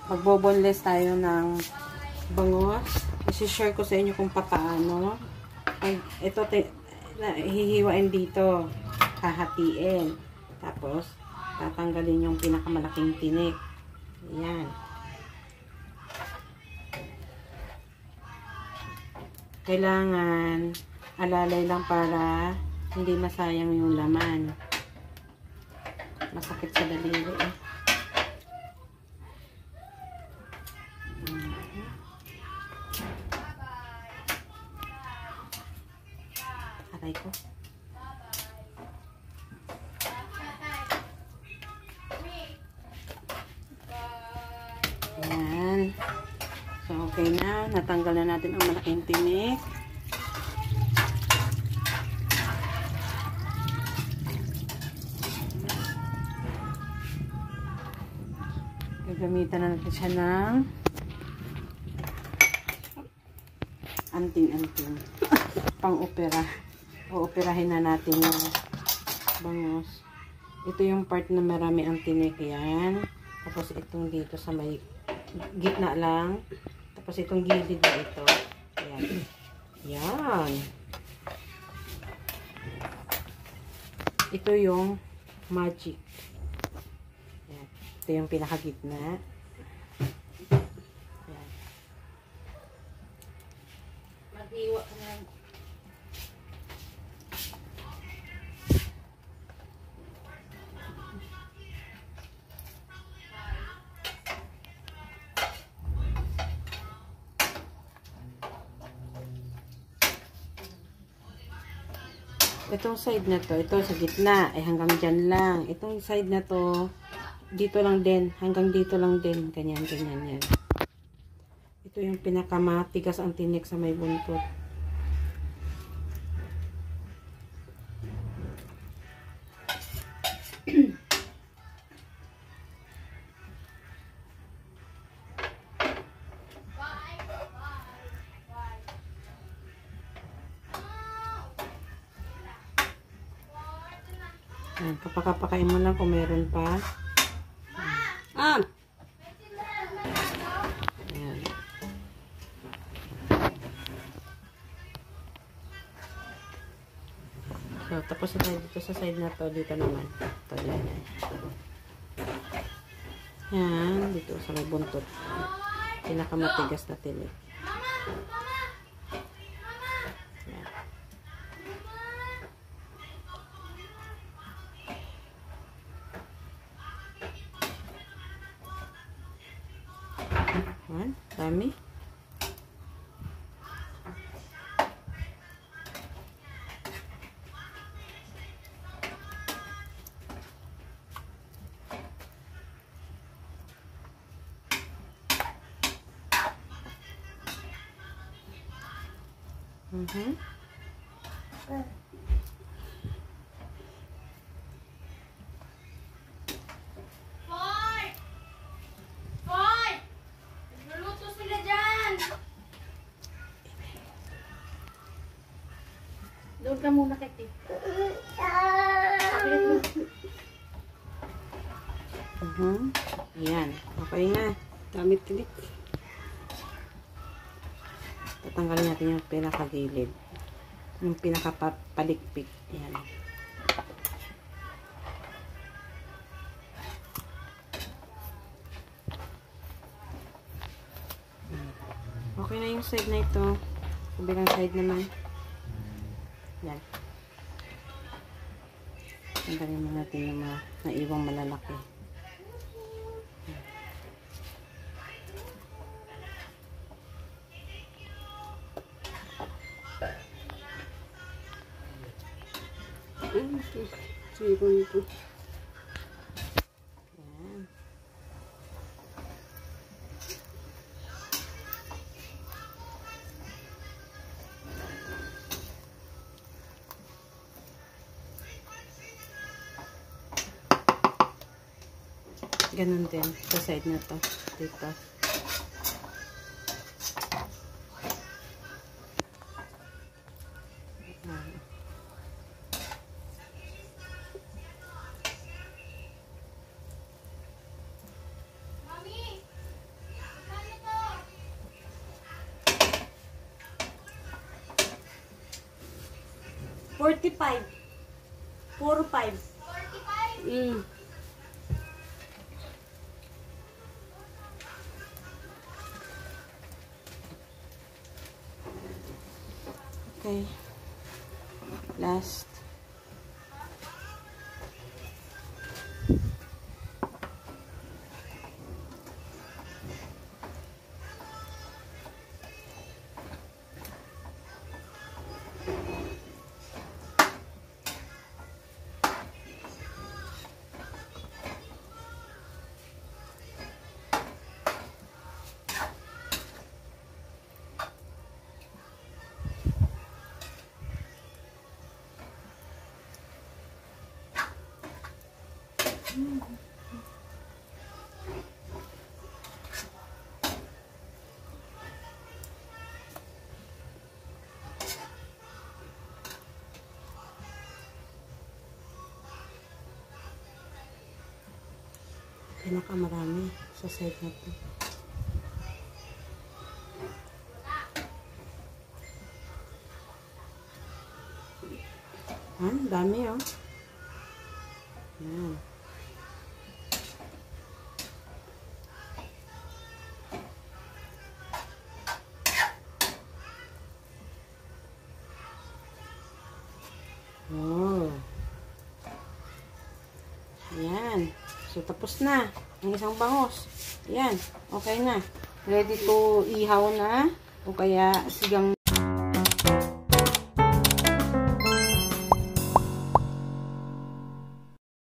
Magbo-boneless tayo ng bangos. I-share ko sa inyo kung paano. Ito, hihiwain dito. Hahatiin. Tapos, tatanggalin yung pinakamalaking tinik. Ayan. Kailangan alalay lang para hindi masayang yung laman. Masakit sa daliri eh. Aray ko. Ayan. So, okay na. Natanggal na natin ang malaking tinik. Gagamitan na natin siya ng anting-anting. Pang-opera. O-operahin na natin yung bangos. Ito yung part na marami ang tinik. Yan. Tapos itong dito sa may gitna lang. Tapos itong gilid na ito. Ayan. Yan. Ito yung magic. Ayan. Ito yung pinakagitna. Ayan. Mag-iwa ka na. Itong side na to, ito sa gitna, ay hanggang dyan lang. Itong side na to, dito lang din, hanggang dito lang din. Ganyan, ganyan yan. Ito yung pinakamatigas ang tinik sa may buntot. Ayan, kapakapakain mo lang kung meron pa. Ayan. So, tapos na tayo dito sa side na to. Dito naman. Ito, yan. Yan, dito sa may buntot. Pinakamatigas na tinik. Ayan, dami. Doon ka muna kay Tito. Ayan. Okay na. Damit tinik. Tatanggalin natin yung pinakagilid. Yung pinakapalikpik. Ayan. Okay na yung side na ito. Kabilang side naman. Yan. Tanggalin mo natin yung mga naiwang malalaki. Siro ito. Yan. Ganun din sa side na to. Dito. 45. 45. 45? Okay. Last. Pinakamarami sa side na to. Dami oh. Yan. Oh. Yan. So, tapos na. Ang isang bangos. Yan. Okay na. Ready to ihaw na. O kaya sigang